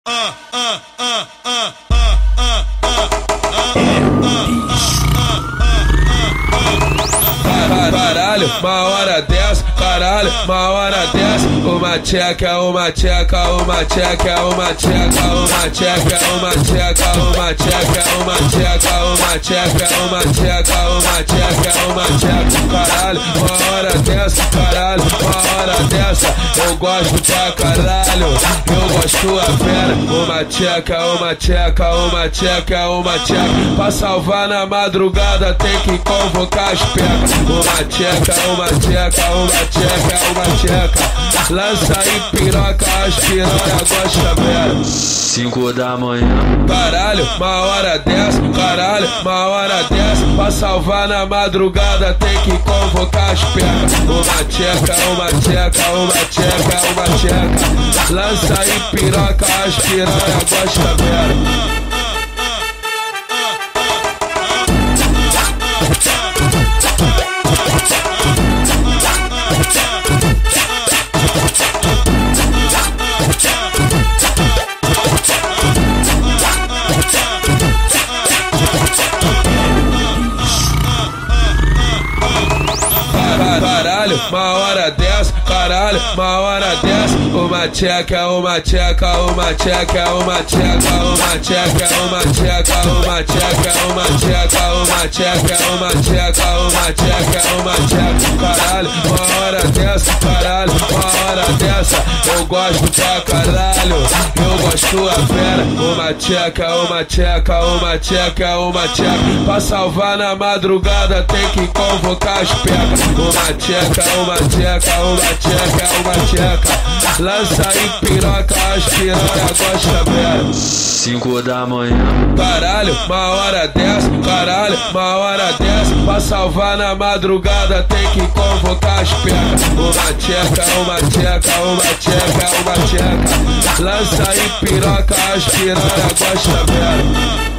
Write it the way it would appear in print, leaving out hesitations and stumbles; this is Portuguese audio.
Caralho, uma hora dessa, caralho, uma hora dessa. Uma tcheca, uma tcheca, uma tcheca, uma tcheca, uma tcheca, uma tcheca, uma tcheca, uma tcheca, uma tcheca, uma tcheca, uma tcheca, uma tcheca. Caralho, uma hora dessa, caralho, uma hora dessa. Eu gosto pra caralho, eu gosto a fera. Uma tcheca, uma tcheca, uma tcheca, uma tcheca. Pra salvar na madrugada tem que convocar as pecas. Uma tcheca, uma tcheca, uma tcheca, uma tcheca. Lança em piroca, as piranha gosta vera. 5 da manhã. Caralho, uma hora dessa, caralho, uma hora dessa. Pra salvar na madrugada tem que convocar as pecas. Uma tcheca, uma tcheca, uma tcheca, uma tcheca. Lança em piroca, as piranha gosta vera. Caralho, uma hora dessa, caralho, uma hora dessa. Uma tcheca, uma tcheca, uma tcheca, uma tcheca, uma tcheca, uma tcheca, uma tcheca, uma tcheca, uma tcheca, uma tcheca, uma tcheca, uma tcheca. Caralho, uma hora dessa, caralho, uma hora dessa. Eu gosto pra caralho, eu gosto a fera. Uma tcheca, uma tcheca, uma tcheca, uma tcheca. Pra salvar na madrugada tem que convocar as pecas. Uma tcheca, uma tcheca, uma tcheca, uma tcheca. Lança em piroca, as piranha gosta vera. 5 da manhã. Caralho, uma hora dessa, caralho, uma hora dessa. Pra salvar na madrugada tem que convocar as pecas. Uma tcheca, uma tcheca, uma tcheca, uma tcheca. Lança em piroca, as piranha gosta vera.